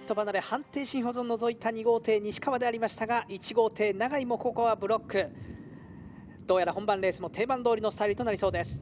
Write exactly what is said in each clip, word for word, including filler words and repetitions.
ト離れ判定心保存除いたに号艇西川でありましたが、いち号艇永井もここはブロック。どうやら本番レースも定番通りのスタイルとなりそうです。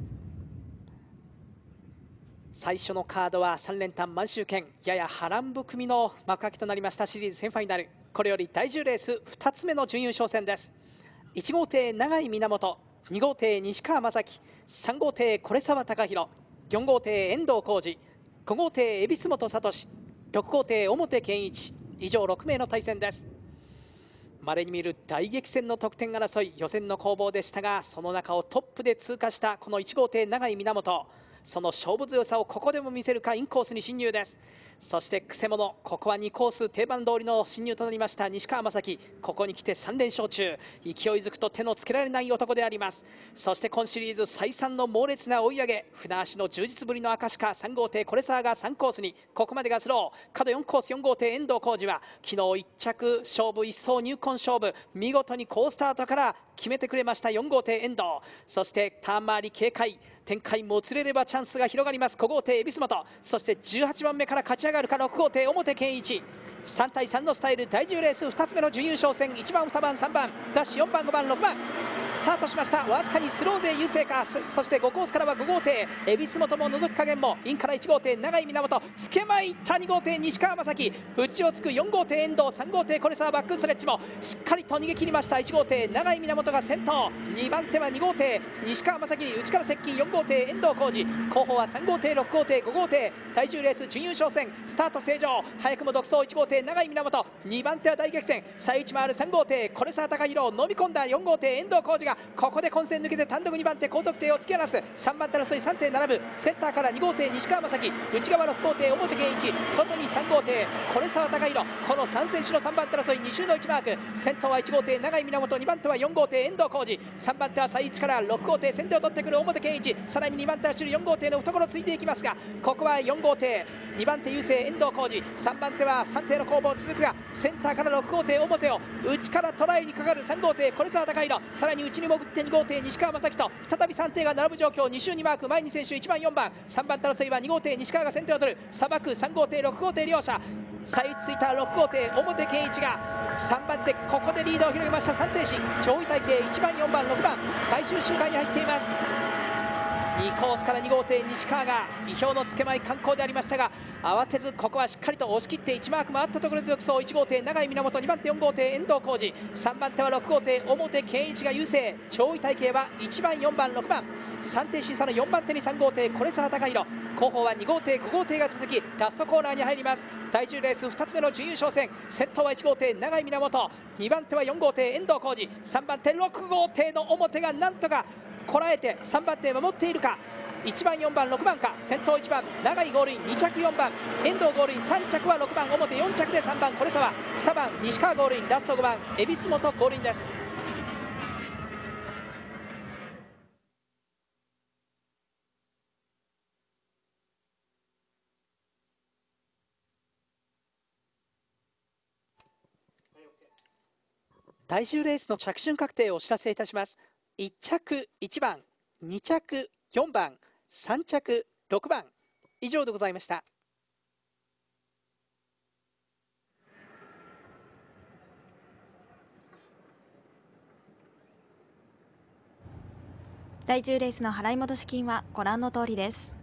最初のカードはさん連単満州券、やや波乱含みの幕開けとなりましたシリーズ戦ファイナル。これよりだいじゅうレースふたつめの準優勝戦です。いち号艇永井源、に号艇西川正樹、さん号艇是澤隆弘、よん号艇遠藤浩二、ご号艇恵比寿本聡、ろく号艇表健一、以上ろく名の対戦です。稀に見る大激戦の得点争い、予選の攻防でしたが、その中をトップで通過したこのいち号艇永井源、その勝負強さをここでも見せるか。インコースに進入です。そしてくせ者、ここはにコース定番通りの進入となりました西川正樹、ここに来てさん連勝中、勢いづくと手のつけられない男であります。そして今シリーズ再三の猛烈な追い上げ、船足の充実ぶりの証か。さん号艇コレサーがさんコースに、ここまでがスロー。角よんコースよん号艇遠藤浩二は昨日いっ着勝負、いっ走入魂勝負、見事に好スタートから決めてくれましたよん号艇遠藤。そしてターン周り警戒、展開もつれればチャンスが広がりますご号艇恵比寿本、そしてじゅうはちばんめから勝ち上がるかろく号艇表健一。さん対さんのスタイル、だいじゅうレースふたつめの準優勝戦、いちばんにばんさんばんダッシュよんばんごばんろくばんスタートしました。わずかにスロー勢優勢か。 そ, そしてごコースからはご号艇恵比寿本も覗く加減も、インからいち号艇永井源、つけまいったに号艇西川正樹、内をつくよん号艇遠藤、さん号艇コレサーバックストレッチもしっかりと逃げ切りました。いち号艇永井源が先頭、にばん手はに号艇西川正樹に内から接近、よん号艇遠藤浩二、後方はさん号艇ろく号艇ご号艇、だいじゅうレース準優勝戦スタート正常、早くも独走いち号艇永井源、にばん手は大激戦、最内回るさん号艇コレサー隆弘、飲み込んだよん号艇遠藤浩二がここで混戦抜けて単独にばん手後続艇を突き放す。さんばん手争いさん艇並ぶ、センターからに号艇西川正樹、内側ろく号艇表健一、外にさん号艇コレサー隆弘、このさん選手のさんばん手争いに周のいちマーク、先頭はいち号艇永井源、にばん手はよん号艇遠藤浩二、さんばん手は最内からろく号艇先手を取ってくる表健一、さらににばん手はよん号艇の懐ついていきますが、ここはよん号艇にばん手優勢遠藤浩二、さんばん手はさん艇の攻防続くが、センターからろく号艇表を内からトライにかかるさん号艇コレサー隆弘、さらに内に潜ってに号艇西川正樹と再びさん艇が並ぶ状況、に周にマーク、前に選手いちばんよんばん、さんばん手争いはに号艇西川が先手を取る、さばくさん号艇ろく号艇両者、最ついたろく号艇表健一がさんばん手、ここでリードを広げました。さん艇身上位体系いちばんよんばんろくばん最終周回に入っています。にコースからに号艇西川が意表のつけまい観光でありましたが、慌てずここはしっかりと押し切っていちマーク回ったところで独走、いち号艇永井源、にばん手よん号艇遠藤浩二、さんばん手はろく号艇表健一が優勢、上位体系はいちばんよんばんろくばん、さん艇審査のよんばん手にさん号艇コレサー隆弘、後方はに号艇ご号艇が続きラストコーナーに入ります。だいじゅうレースふたつめの準優勝戦、先頭はいち号艇永井源、にばん手はよん号艇遠藤浩二、さんばん手ろく号艇の表がなんとかこらえてさんばん手守っているか。いちばんよんばんろくばんか、先頭いちばん永井ゴールイン、に着よんばん遠藤ゴールイン、さん着はろくばん表、よん着でさんばんコレサワ、にばん西川ゴールイン、ラストごばん恵比寿本ゴールインです。だいじゅうレースの着順確定をお知らせいたします。いっ着いちばん、に着よんばん、さん着ろくばん、以上でございました。 だいじゅうレースの払い戻し金はご覧の通りです。